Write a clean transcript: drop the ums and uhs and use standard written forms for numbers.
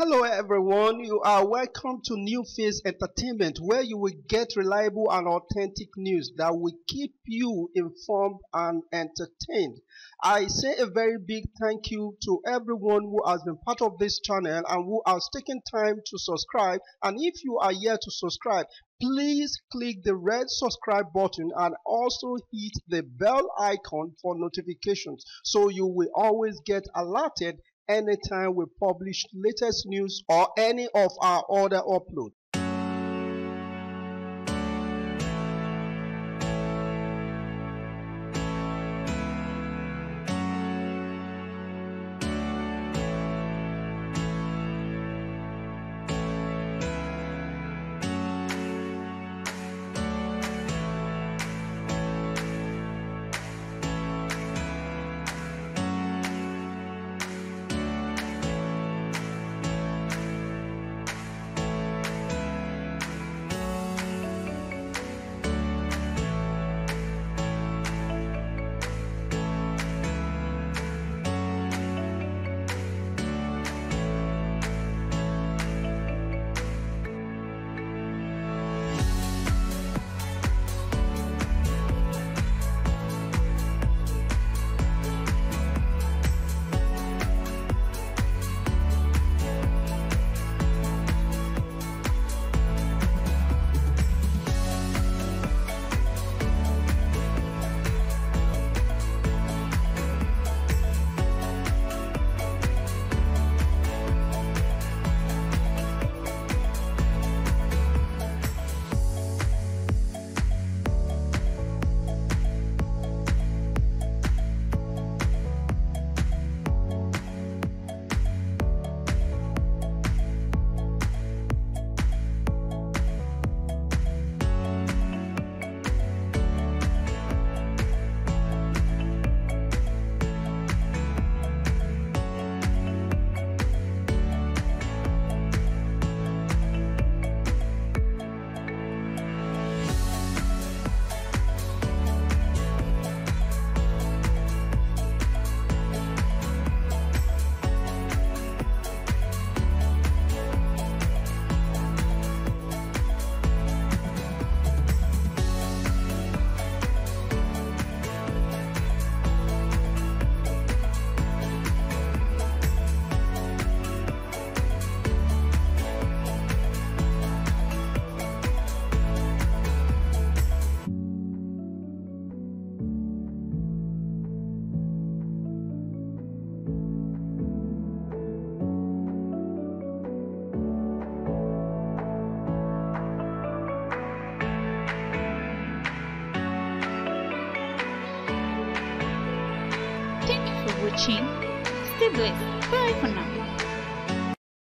Hello everyone, you are welcome to New Phase Entertainment, where you will get reliable and authentic news that will keep you informed and entertained. I say a very big thank you to everyone who has been part of this channel and who has taken time to subscribe. And if you are yet to subscribe, please click the red subscribe button and also hit the bell icon for notifications so you will always get alerted anytime we publish latest news or any of our other uploads. Thank you for watching. Stay blessed. Bye for now.